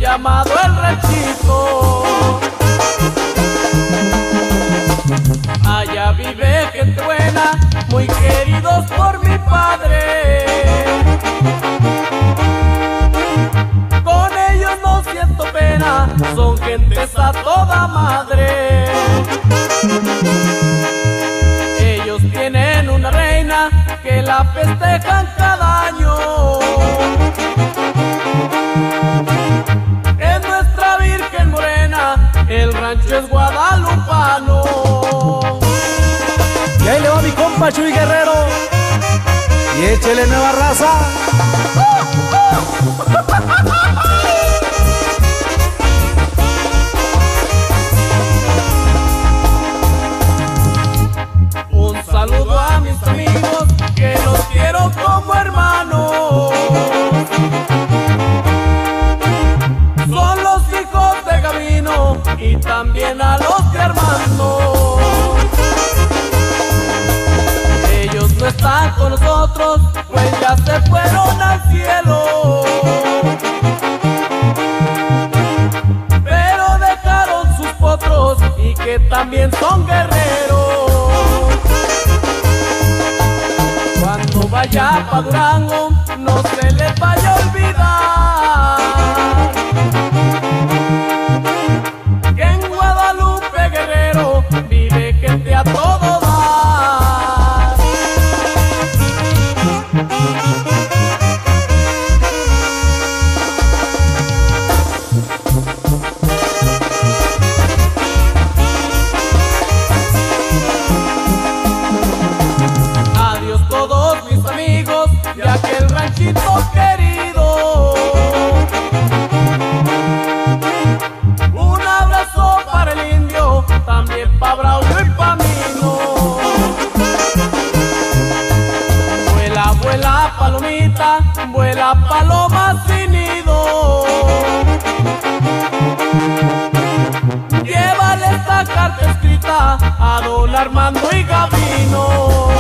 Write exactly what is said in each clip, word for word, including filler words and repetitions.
llamado El Ranchito. Allá vive gente buena, muy queridos por mi padre. Con ellos no siento pena, son gentes a toda madre. Ellos tienen una reina que la festejan cada año. Es nuestra Virgen Morena, el rancho es guadalupano. Y ahí le va mi compa Chuy Guerrero. Y échele nueva raza. Un saludo a mis amigos que los quiero como hermanos. Son los hijos de Gabino y también a los de Armando. Ellos no están con nosotros, pues ya se fueron al cielo. Pero dejaron sus potros y que también son guerreros. Cuando vaya pa' Durango, no se les vaya a olvidar que en Guadalupe, Guerrero, vive gente a todo dar. Adiós todos mis amigos de aquel ranchito querido. Un abrazo para el indio, también pa' Braulio y pa' Mino. Vuela, vuela palomita, vuela paloma sin nido. Llévale esta carta escrita a don Armando y Gabino.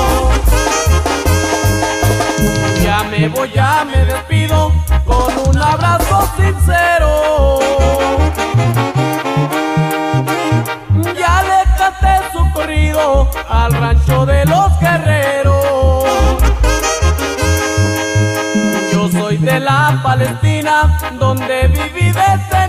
Ya me voy, ya me despido con un abrazo sincero. Ya le canté su corrido al rancho de los guerreros. Yo soy de la Palestina, donde viví desde